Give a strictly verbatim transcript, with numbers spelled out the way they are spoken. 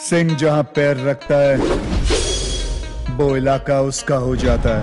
सिंह जहां पैर रखता है वो इलाका उसका हो जाता है।